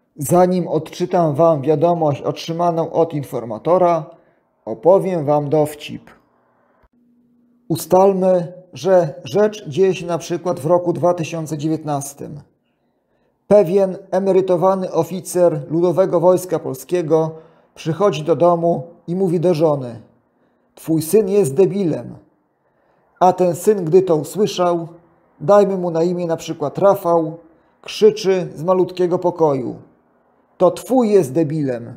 Zanim odczytam wam wiadomość otrzymaną od informatora, opowiem wam dowcip. Ustalmy, że rzecz dzieje się na przykład w roku 2019. Pewien emerytowany oficer Ludowego Wojska Polskiego przychodzi do domu i mówi do żony: twój syn jest debilem. A ten syn, gdy to usłyszał, dajmy mu na imię na przykład Rafał, krzyczy z malutkiego pokoju: to twój jest debilem.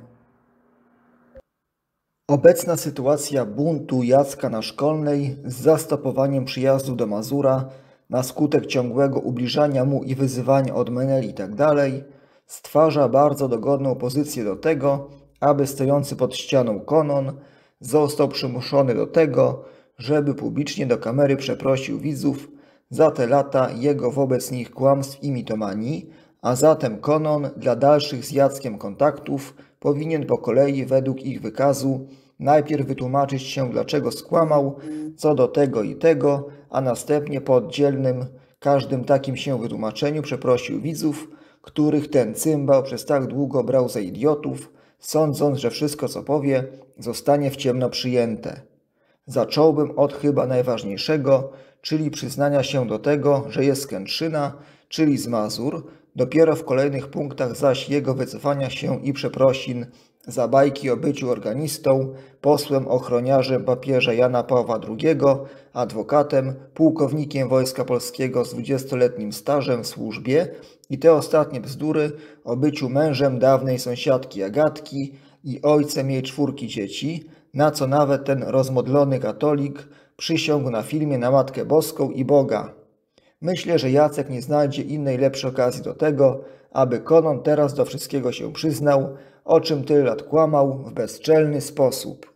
Obecna sytuacja buntu Jacka na Szkolnej z zastopowaniem przyjazdu do Mazura na skutek ciągłego ubliżania mu i wyzywania od meneli itd. stwarza bardzo dogodną pozycję do tego, aby stojący pod ścianą Konon został przymuszony do tego, żeby publicznie do kamery przeprosił widzów za te lata jego wobec nich kłamstw i mitomanii, a zatem Konon dla dalszych z Jackiem kontaktów powinien po kolei według ich wykazu najpierw wytłumaczyć się, dlaczego skłamał co do tego i tego, a następnie po oddzielnym, każdym takim się wytłumaczeniu przeprosił widzów, których ten cymbał przez tak długo brał za idiotów, sądząc, że wszystko co powie zostanie w ciemno przyjęte. Zacząłbym od chyba najważniejszego, czyli przyznania się do tego, że jest z Kętrzyna, czyli z Mazur, dopiero w kolejnych punktach zaś jego wycofania się i przeprosin za bajki o byciu organistą, posłem ochroniarzem papieża Jana Pawła II, adwokatem, pułkownikiem Wojska Polskiego z 20-letnim stażem w służbie i te ostatnie bzdury o byciu mężem dawnej sąsiadki Agatki i ojcem jej 4 dzieci, na co nawet ten rozmodlony katolik przysiągł na filmie na Matkę Boską i Boga. Myślę, że Jacek nie znajdzie innej lepszej okazji do tego, aby Konon teraz do wszystkiego się przyznał, o czym tyle lat kłamał w bezczelny sposób.